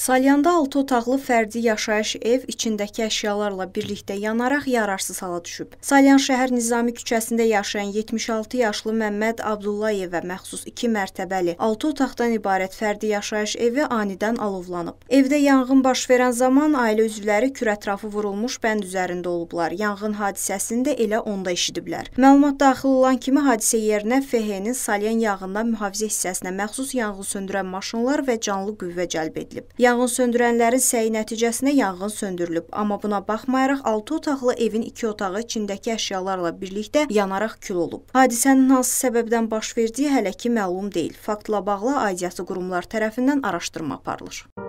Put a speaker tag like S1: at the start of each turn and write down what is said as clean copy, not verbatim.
S1: Salyanda 6 otaqlı fərdi yaşayış ev içindəki əşyalarla birlikdə yanaraq yararsız hala düşüb. Salyan şəhər Nizami küçəsində yaşayan 76 yaşlı Məmməd Abdullayevə məxsus 2 mərtəbəli 6 otaqdan ibarət fərdi yaşayış evi anidən alovlanıb. Evdə yanğın baş verən zaman ailə üzvləri kürətrafı vurulmuş bənd üzərində olublar. Yanğın hadisəsini də elə onda eşidiblər. Məlumat daxil olan kimi hadisə yerinə FH-nin Salyan yağından mühafizə hissəsinə məxsus yanğın söndürən maşınlar və canlı qüvvə cəlb edilib. Yanğın söndürənlərin səyi nəticəsində yanğın söndürülüb, amma buna baxmayaraq 6 otaqlı evin 2 otağı içindəki əşyalarla birlikdə yanaraq kül olub. Hadisənin hansı səbəbdən baş verdiyi hələ ki məlum deyil. Faktla bağlı aidiyyatı qurumlar tərəfindən araşdırma aparılır.